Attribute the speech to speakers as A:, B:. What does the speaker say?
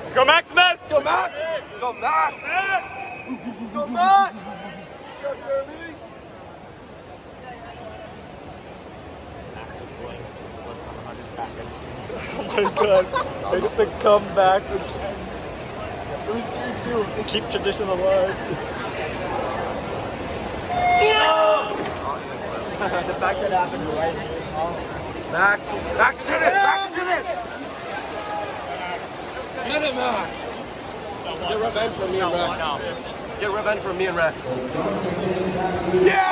A: Let's go, Maximus!
B: Let's go, Max! Let's go, Max! Let's go, Max! Let's go, Jeremy!
A: Maximus Williamson slips on the 100 package.
C: Oh my god, it's the comeback again. It was 3-2. Keep tradition alive.
A: The fact that happened right here.
B: Max is in it! Max is in it! Get it, Max! Get revenge from me and Rex. Get revenge from me and Rex. Yeah!